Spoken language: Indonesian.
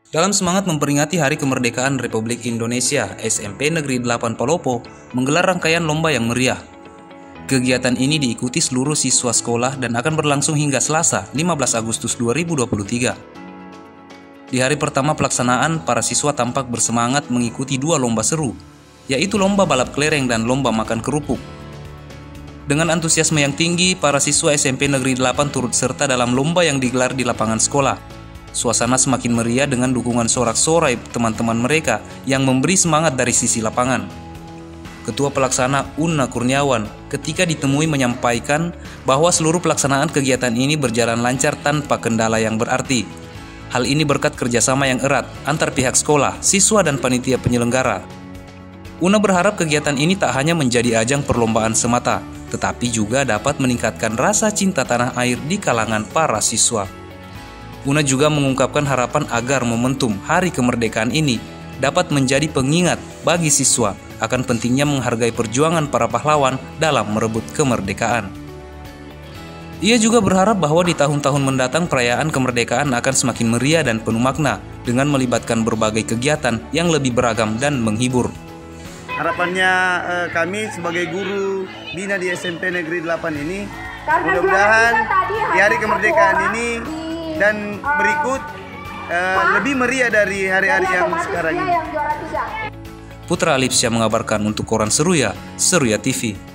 Dalam semangat memperingati Hari Kemerdekaan Republik Indonesia, SMP Negeri 8 Palopo menggelar rangkaian lomba yang meriah. Kegiatan ini diikuti seluruh siswa sekolah dan akan berlangsung hingga Selasa, 15 Agustus 2023. Di hari pertama pelaksanaan, para siswa tampak bersemangat mengikuti dua lomba seru, yaitu lomba balap kelereng dan lomba makan kerupuk. Dengan antusiasme yang tinggi, para siswa SMP Negeri 8 turut serta dalam lomba yang digelar di lapangan sekolah. Suasana semakin meriah dengan dukungan sorak-sorai teman-teman mereka yang memberi semangat dari sisi lapangan. Ketua Pelaksana Una Kurniawan ketika ditemui menyampaikan bahwa seluruh pelaksanaan kegiatan ini berjalan lancar tanpa kendala yang berarti. Hal ini berkat kerjasama yang erat antar pihak sekolah, siswa, dan panitia penyelenggara. Una berharap kegiatan ini tak hanya menjadi ajang perlombaan semata, tetapi juga dapat meningkatkan rasa cinta tanah air di kalangan para siswa. Una juga mengungkapkan harapan agar momentum Hari Kemerdekaan ini dapat menjadi pengingat bagi siswa akan pentingnya menghargai perjuangan para pahlawan dalam merebut kemerdekaan. Ia juga berharap bahwa di tahun-tahun mendatang perayaan kemerdekaan akan semakin meriah dan penuh makna dengan melibatkan berbagai kegiatan yang lebih beragam dan menghibur. Harapannya kami sebagai guru bina di SMP Negeri 8 ini, mudah-mudahan di Hari Kemerdekaan ini dan berikut lebih meriah dari hari-hari yang sekarang ini. Putra Alipsyah mengabarkan untuk Koran Seruya, Seruya TV.